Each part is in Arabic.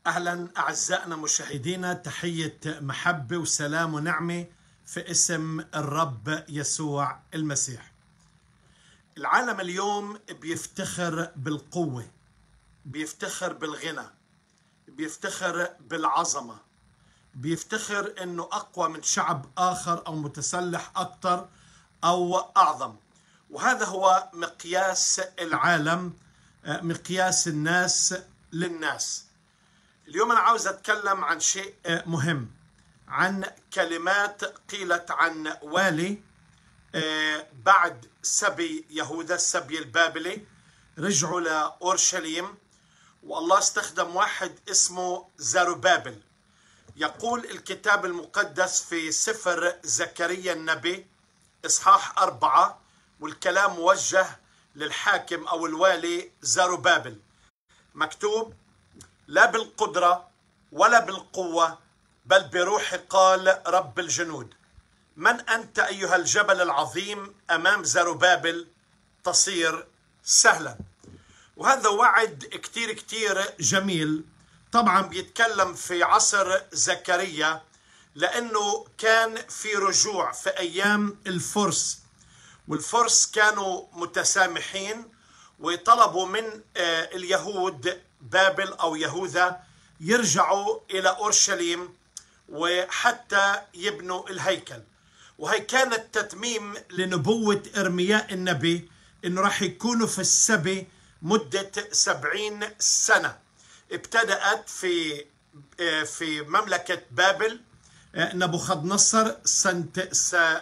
أهلا أعزائنا مشاهدينا، تحية محبة وسلام ونعمة في اسم الرب يسوع المسيح. العالم اليوم بيفتخر بالقوة، بيفتخر بالغنى، بيفتخر بالعظمة، بيفتخر أنه أقوى من شعب آخر أو متسلح أكثر أو أعظم. وهذا هو مقياس العالم، مقياس الناس للناس. اليوم أنا عاوز أتكلم عن شيء مهم، عن كلمات قيلت عن والي بعد سبي يهوذا، السبي البابلي، رجعوا لأورشليم، والله استخدم واحد اسمه زروبابل. يقول الكتاب المقدس في سفر زكريا النبي إصحاح 4، والكلام موجه للحاكم أو الوالي زروبابل، مكتوب: لا بالقدرة ولا بالقوة بل بروحي قال رب الجنود. من أنت أيها الجبل العظيم؟ أمام زروبابل تصير سهلا. وهذا وعد كتير جميل. طبعا بيتكلم في عصر زكريا، لأنه كان في رجوع في أيام الفرس، والفرس كانوا متسامحين وطلبوا من اليهود بابل أو يهوذا يرجعوا إلى أورشليم وحتى يبنوا الهيكل. وهي كانت تتميم لنبوة إرمياء النبي إنه راح يكونوا في السبي مدة 70 سنة. ابتدأت في مملكة بابل، نبوخذ نصر سنة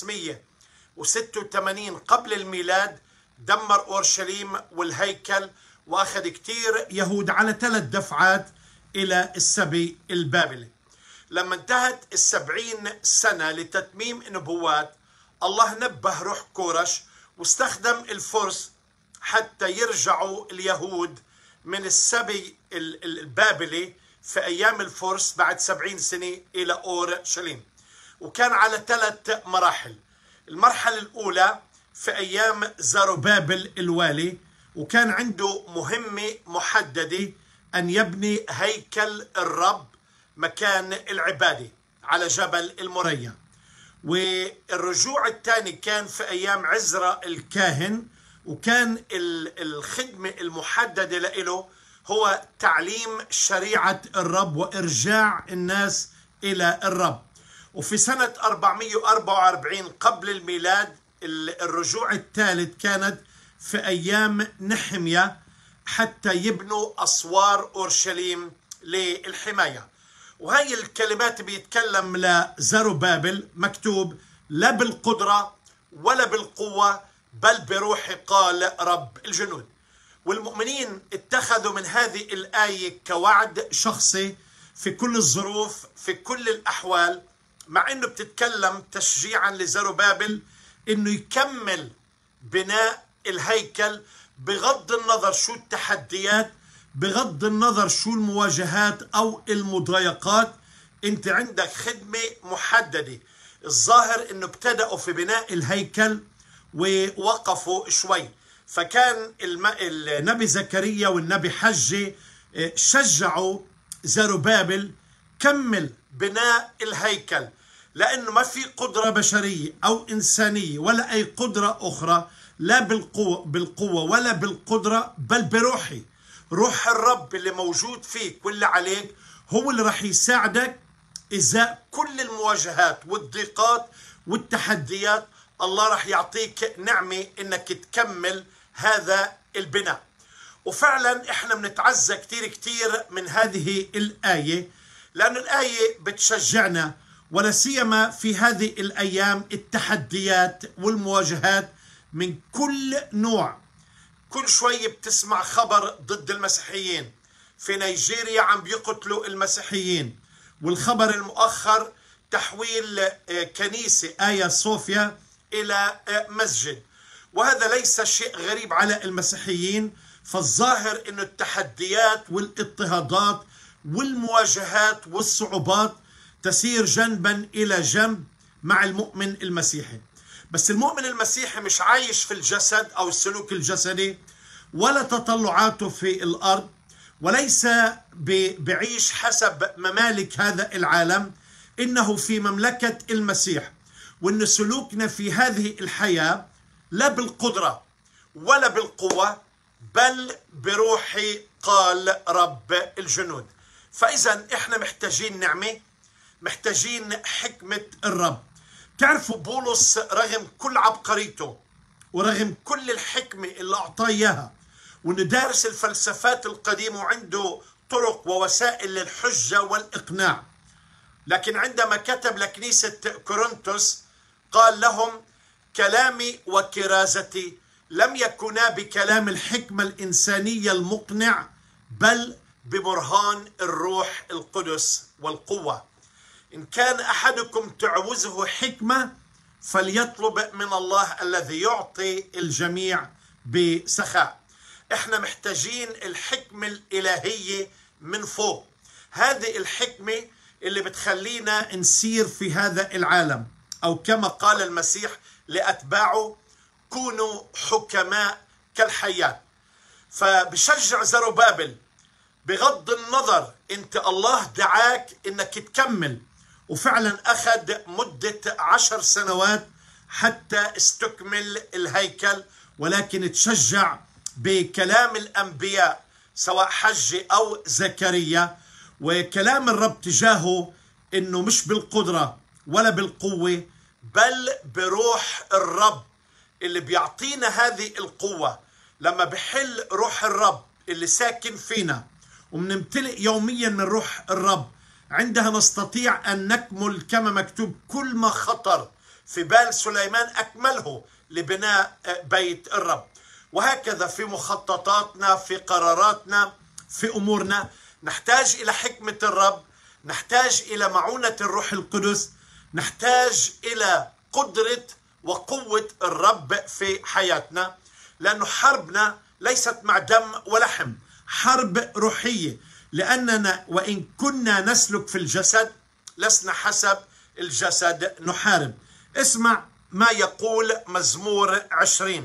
586 قبل الميلاد، دمر أورشليم والهيكل وأخذ كتير يهود على 3 دفعات إلى السبي البابلي. لما انتهت 70 سنة لتتميم النبوات، الله نبه روح كورش واستخدم الفرس حتى يرجعوا اليهود من السبي البابلي في أيام الفرس بعد 70 سنة إلى أورشليم. وكان على 3 مراحل. المرحلة الأولى في أيام زروبابل الوالي، وكان عنده مهمة محددة أن يبني هيكل الرب مكان العبادة على جبل المريا. والرجوع الثاني كان في أيام عزرا الكاهن، وكان الخدمة المحددة له هو تعليم شريعة الرب وإرجاع الناس إلى الرب. وفي سنة 444 قبل الميلاد الرجوع الثالث كانت في أيام نحمية حتى يبنوا أسوار أورشليم للحماية. وهي الكلمات بيتكلم لزروبابل، مكتوب: لا بالقدرة ولا بالقوة بل بروحي قال رب الجنود. والمؤمنين اتخذوا من هذه الآية كوعد شخصي في كل الظروف، في كل الأحوال، مع أنه بتتكلم تشجيعا لزروبابل أنه يكمل بناء الهيكل بغض النظر شو التحديات، بغض النظر شو المواجهات أو المضايقات. أنت عندك خدمة محددة. الظاهر أنه ابتدأوا في بناء الهيكل ووقفوا شوي، فكان النبي زكريا والنبي حجي شجعوا زروبابل: كمل بناء الهيكل، لأنه ما في قدرة بشرية أو إنسانية ولا أي قدرة أخرى، لا بالقوة ولا بالقدرة بل بروحي. روح الرب اللي موجود فيك واللي عليك هو اللي راح يساعدك إزاء كل المواجهات والضيقات والتحديات. الله راح يعطيك نعمة إنك تكمل هذا البناء. وفعلا إحنا بنتعزى كتير من هذه الآية، لأن الآية بتشجعنا، ولا سيما في هذه الأيام التحديات والمواجهات من كل نوع. كل شوي بتسمع خبر ضد المسيحيين. في نيجيريا عم بيقتلوا المسيحيين، والخبر المؤخر تحويل كنيسة آيا صوفيا إلى مسجد. وهذا ليس شيء غريب على المسيحيين. فالظاهر أن التحديات والاضطهادات والمواجهات والصعوبات تسير جنبا إلى جنب مع المؤمن المسيحي. بس المؤمن المسيحي مش عايش في الجسد أو السلوك الجسدي ولا تطلعاته في الأرض وليس بعيش حسب ممالك هذا العالم، إنه في مملكة المسيح، وإن سلوكنا في هذه الحياة لا بالقدرة ولا بالقوة بل بروحي قال رب الجنود. فإذا إحنا محتاجين نعمة، محتاجين حكمة الرب. تعرفوا بولس رغم كل عبقريته ورغم كل الحكمة اللي أعطاه إياها، وإنه دارس الفلسفات القديمة وعنده طرق ووسائل للحجة والإقناع، لكن عندما كتب لكنيسة كورنثوس قال لهم: كلامي وكرازتي لم يكونا بكلام الحكمة الإنسانية المقنع، بل ببرهان الروح القدس والقوة. إن كان أحدكم تعوزه حكمة فليطلب من الله الذي يعطي الجميع بسخاء. إحنا محتاجين الحكمة الإلهية من فوق، هذه الحكمة اللي بتخلينا نسير في هذا العالم، أو كما قال المسيح لأتباعه: كونوا حكماء كالحيات. فبشجع زروبابل، بغض النظر انت الله دعاك انك تكمل، وفعلا اخذ مدة 10 سنوات حتى استكمل الهيكل، ولكن تشجع بكلام الانبياء سواء حج او زكريا، وكلام الرب تجاهه انه مش بالقدرة ولا بالقوة بل بروح الرب اللي بيعطينا هذه القوة. لما بحل روح الرب اللي ساكن فينا ومنمتلئ يوميا من روح الرب، عندها نستطيع أن نكمل كما مكتوب: كل ما خطر في بال سليمان أكمله لبناء بيت الرب. وهكذا في مخططاتنا، في قراراتنا، في أمورنا نحتاج إلى حكمة الرب، نحتاج إلى معونة الروح القدس، نحتاج إلى قدرة وقوة الرب في حياتنا، لأنه حربنا ليست مع دم ولحم، حرب روحية، لأننا وإن كنا نسلك في الجسد لسنا حسب الجسد نحارب. اسمع ما يقول مزمور 20: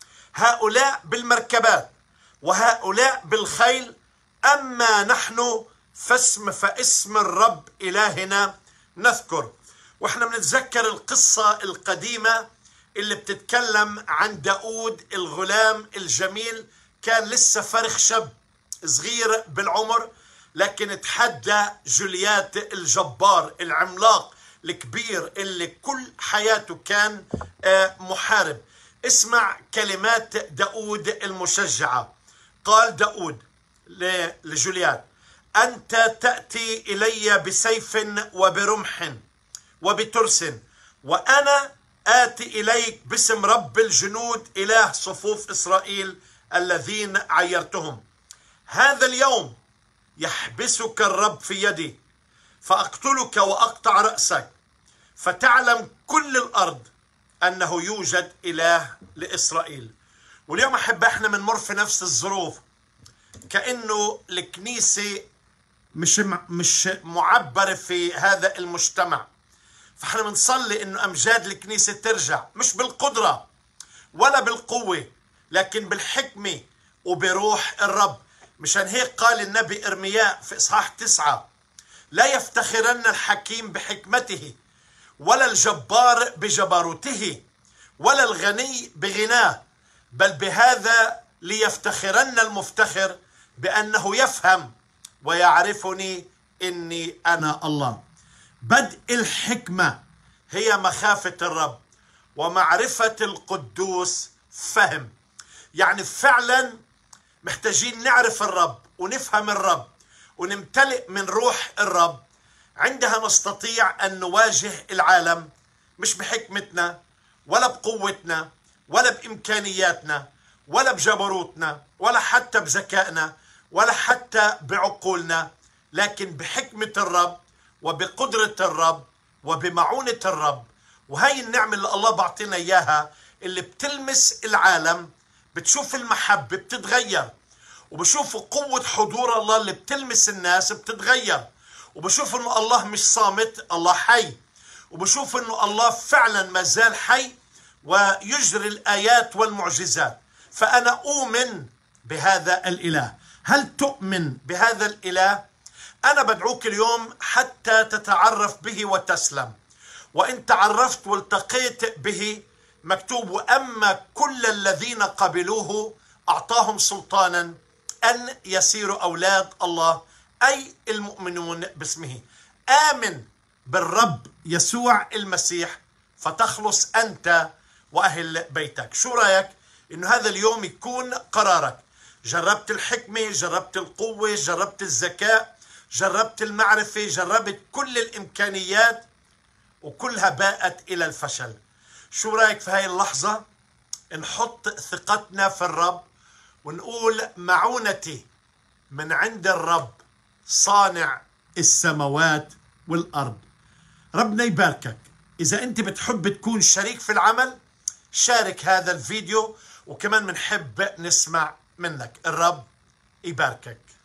هؤلاء بالمركبات وهؤلاء بالخيل، أما نحن فاسم الرب إلهنا نذكر. واحنا بنتذكر القصة القديمة اللي بتتكلم عن داود الغلام الجميل، كان لسه فرخ شاب صغير بالعمر، لكن تحدى جوليات الجبار العملاق الكبير اللي كل حياته كان محارب. اسمع كلمات داود المشجعة. قال داود لجوليات: أنت تأتي إلي بسيف وبرمح وبترس، وأنا آتي إليك باسم رب الجنود إله صفوف إسرائيل الذين عيرتهم. هذا اليوم يحبسك الرب في يدي، فأقتلك وأقطع رأسك، فتعلم كل الأرض أنه يوجد إله لإسرائيل. واليوم أحب احنا بنمر في نفس الظروف، كأنه الكنيسة مش معبرة في هذا المجتمع، فاحنا بنصلي انه امجاد الكنيسة ترجع، مش بالقدرة ولا بالقوة لكن بالحكمة وبروح الرب. مشان هيك قال النبي إرمياء في إصحاح 9: لا يفتخرن الحكيم بحكمته، ولا الجبار بجبروته، ولا الغني بغناه، بل بهذا ليفتخرن المفتخر بأنه يفهم ويعرفني إني أنا الله. بدء الحكمة هي مخافة الرب، ومعرفة القدوس فهم. يعني فعلا محتاجين نعرف الرب ونفهم الرب ونمتلئ من روح الرب، عندها نستطيع أن نواجه العالم مش بحكمتنا ولا بقوتنا ولا بإمكانياتنا ولا بجبروتنا ولا حتى بذكائنا ولا حتى بعقولنا، لكن بحكمة الرب وبقدرة الرب وبمعونة الرب. وهي النعمة اللي الله بعطينا إياها اللي بتلمس العالم، بتشوف المحبة بتتغير، وبشوف قوة حضور الله اللي بتلمس الناس بتتغير، وبشوف انه الله مش صامت، الله حي، وبشوف انه الله فعلا ما زال حي ويجري الآيات والمعجزات. فأنا أؤمن بهذا الإله. هل تؤمن بهذا الإله؟ أنا بدعوك اليوم حتى تتعرف به وتسلم. وإن تعرفت والتقيت به، مكتوب: وأما كل الذين قبلوه أعطاهم سلطانا أن يصيروا أولاد الله، أي المؤمنون باسمه. آمن بالرب يسوع المسيح فتخلص أنت وأهل بيتك. شو رأيك إنه هذا اليوم يكون قرارك؟ جربت الحكمة، جربت القوة، جربت الذكاء، جربت المعرفة، جربت كل الإمكانيات وكلها باءت إلى الفشل. شو رأيك في هاي اللحظة نحط ثقتنا في الرب ونقول: معونتي من عند الرب صانع السماوات والأرض. ربنا يباركك. إذا أنت بتحب تكون شريك في العمل، شارك هذا الفيديو، وكمان بنحب نسمع منك. الرب يباركك.